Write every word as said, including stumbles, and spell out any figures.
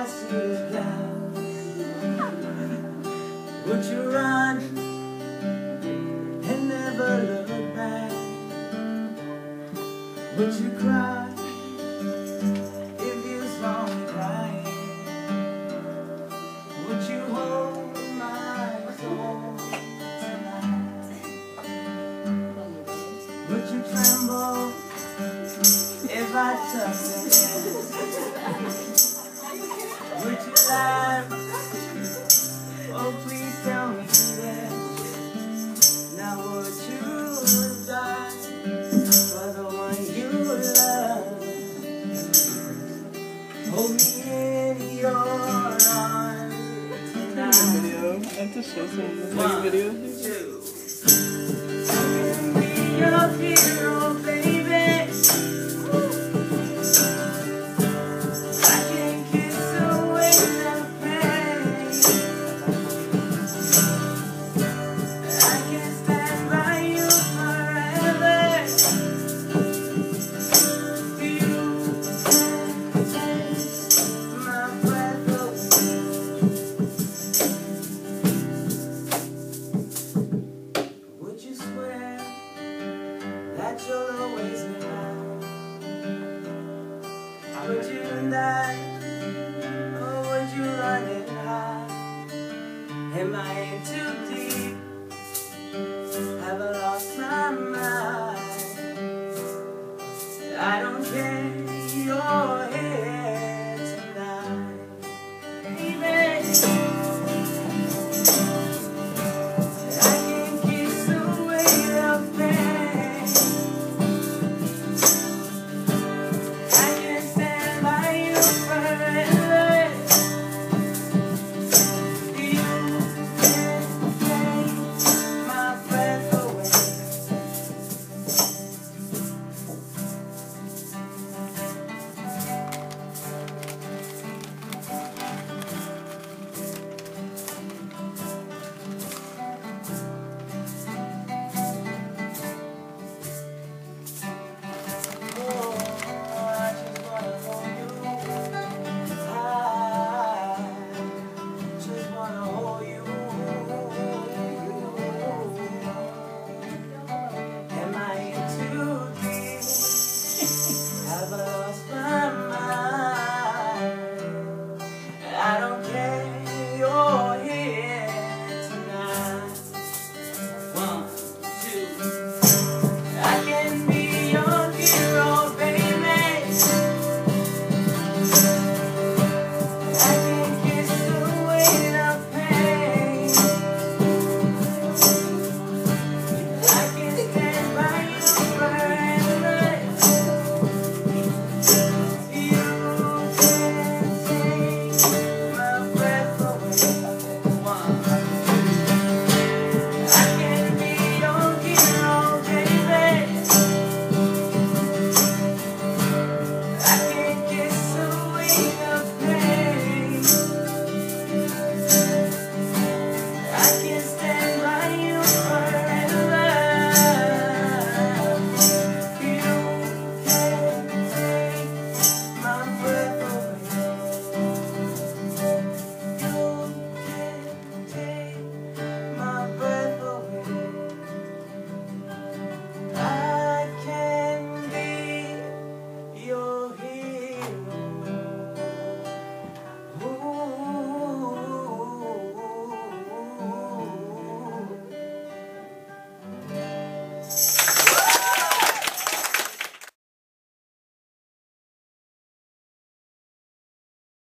I see is clouds. Would you run and never look back? Would you cry if you saw me crying? Would you hold my soul tonight? Would you tremble if I touched your hand? Would you laugh? Oh, please tell me this. Now would you die for the one you love? Hold me in your arms tonight. Video. I have to show some of the One, video. two. I can be your hero, baby. I can kiss away the pain. I can stand by you forever. You take my breath away. Would you swear that you'll always be mine? Would you die, or would you run and hide? Am I too